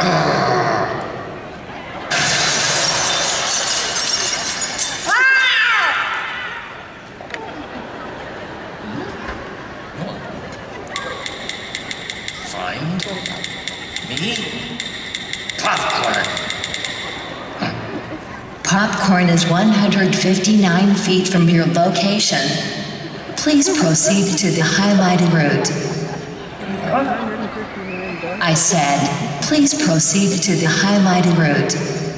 Find me popcorn. Popcorn is 159 feet from your location. Please proceed to the highlighted route. I said, please proceed to the highlighted route.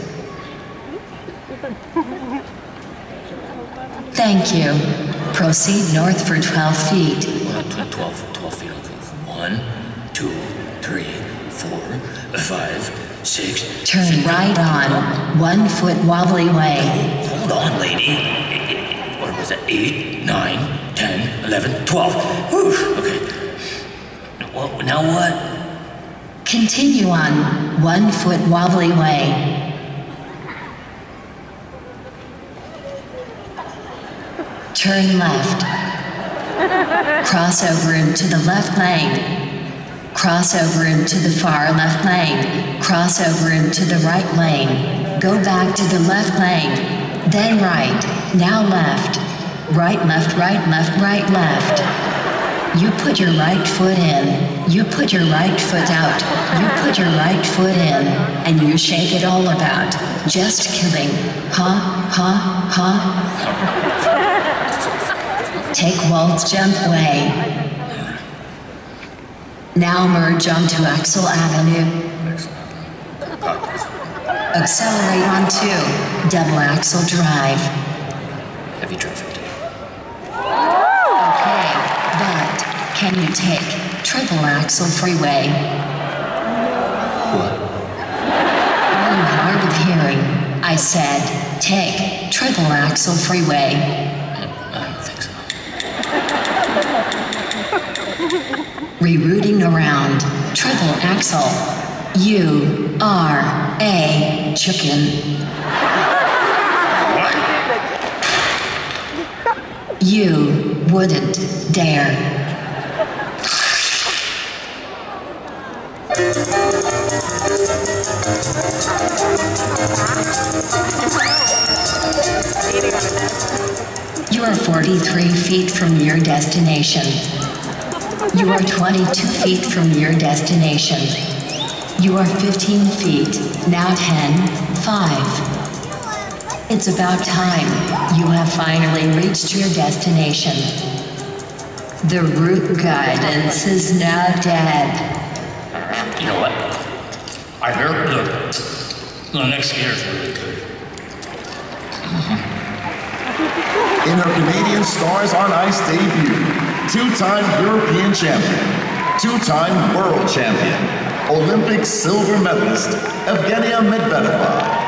Thank you. Proceed north for 12 feet. 12 feet. 1, 2, 3, 4, 5, 6. Turn 7, right on 1 foot wobbly way. Hold on, lady. What was it? 8, 9, 10, 11, 12. Whew. Okay. Well, now what? Continue on 1 foot wobbly way. Turn left. Cross over into the left lane. Cross over into the far left lane. Cross over into the right lane. Go back to the left lane. Then right. Now left. Right, left, right, left, right, left. You put your right foot in. You put your right foot out. You put your right foot in. And you shake it all about. Just killing. Ha, ha, ha. Take waltz jump way. Now merge onto Axel Avenue. Accelerate onto Double Axel Drive. Heavy traffic. Okay, but can you take Triple Axel Freeway? What? Are you hard of hearing? I said, take Triple Axel Freeway. I don't think so. Rerouting around Triple Axel. You are a chicken. What? You wouldn't dare. You are 43 feet from your destination. You are 22 feet from your destination. You are 15 feet, now 10, 5. It's about time. You have finally reached your destination. The route guidance is now dead. You know what? I heard the next gear is really good. In her Canadian Stars on Ice debut, two-time European champion, two-time world champion, Olympic silver medalist, Evgenia Medvedeva.